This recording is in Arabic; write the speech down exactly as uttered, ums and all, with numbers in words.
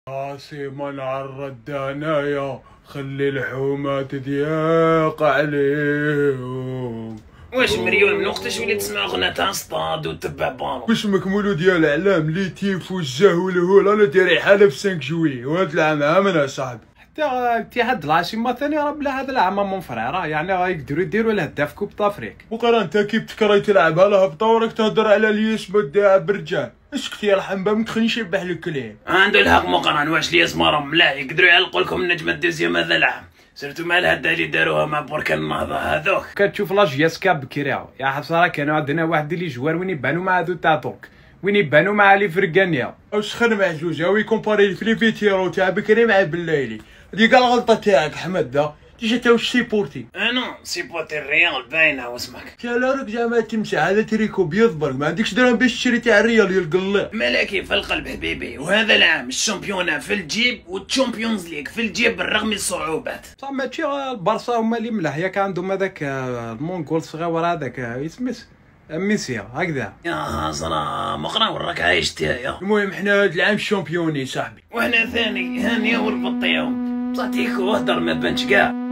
راسي من عرض انايا خلي الحومة تضيق عليهم. واش مريول من وقتاش وليت تسمع غنى تاع اصطاد وتبع بالون؟ واش مكمولو ديال اعلام لي تيف والجاه والهول انا داير حاله في خمسة جوي وهاد العام عامل اصاحبي. حتى اتحاد العاصمه ثاني راه بلا هذا العام من فريرة يعني غيقدروا يديروا الهداف كوب دافريك. وقرا انت كيف تكرهي تلعبها لها بطورك تهضر على الياس بدا برجال. اسكت يا الحنبه ما تخلينيش يبح لك كليه. عنده الحق مقرن واش لياس مرهم ملاح يقدروا يعلقوا لكم النجمه الدوزيام هذا العام سيرتو مع الهدا اللي داروها مع بركان النهضه هذوك. كتشوف لاجياسكا بكري يا حسره كانوا عندنا واحد اللي جوار وين يبانوا مع هادو تاع درك وين يبانوا مع لي فرقانيا. واش خدم مع جوج هاوي كومباري في لي فيتيرو تاع بكري مع بالليلي. هذيك كاع الغلطه تاعك حمد دا تيجي تا واش سيبورتي. انا سيبورتي الريال باينه واسمك. يا لا راك زعما تمسح هذا تريكو بيض برك ما عندكش درهم باش تشري تاع الريال يا القله. ملاكي في القلب حبيبي وهذا العام الشامبيونا في الجيب والتشامبيونز ليغ في الجيب بالرغم من الصعوبات. صح ماشي البارسا هما اللي ملاح ياك عندهم هذاك المونغول الصغير هذاك يسميس ميسي هكذا. يا زرا مقرا وراك عايش تايا. المهم حنا هاد العام شامبيوني صاحبي وحنا ثاني هانيه والبطيهم بصح تيكو هدر ما بانش كاع.